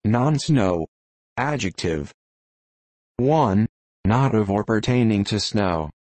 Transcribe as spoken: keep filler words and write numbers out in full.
Non-snow. Adjective. one. Not of or pertaining to snow.